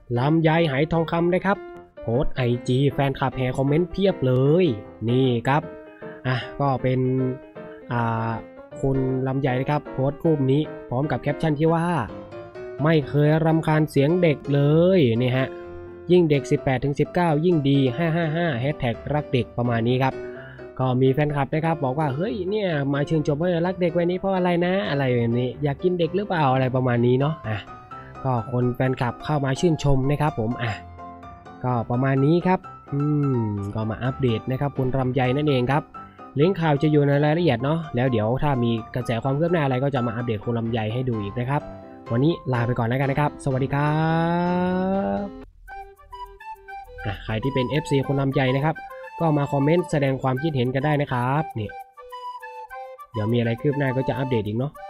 ลำไยไหทองคำนะครับโพสต์ไอจีแฟนคลับแห่คอมเมนต์เพียบเลยนี่ครับก็เป็นคุณลำไยนะครับโพสต์รูปนี้พร้อมกับแคปชั่นที่ว่าไม่เคยรำคาญเสียงเด็กเลยนี่ฮะยิ่งเด็ก 18-19 ยิ่งดี555แฮชแท็กรักเด็กประมาณนี้ครับก็มีแฟนคลับนะครับบอกว่าเฮ้ยเนี่ยมาชื่นชมว่ารักเด็กวันนี้เพราะอะไรนะอะไรแบบนี้อยากกินเด็กหรือเปล่าอะไรประมาณนี้เนาะก็คนแฟนคลับเข้ามาชื่นชมนะครับผมก็ประมาณนี้ครับก็มาอัปเดตนะครับคุณลำไยนั่นเองครับลิงก์ข่าวจะอยู่ในรายละเอียดเนาะแล้วเดี๋ยวถ้ามีกระแสความคืบหน้าอะไรก็จะมาอัปเดตคุณลำไยให้ดูอีกนะครับวันนี้ลาไปก่อนแล้วกันนะครับสวัสดีครับใครที่เป็น FC คุณลำไยนะครับก็มาคอมเมนต์แสดงความคิดเห็นกันได้นะครับเนี่ยเดี๋ยวมีอะไรคืบหน้าก็จะอัปเดตอีกเนาะ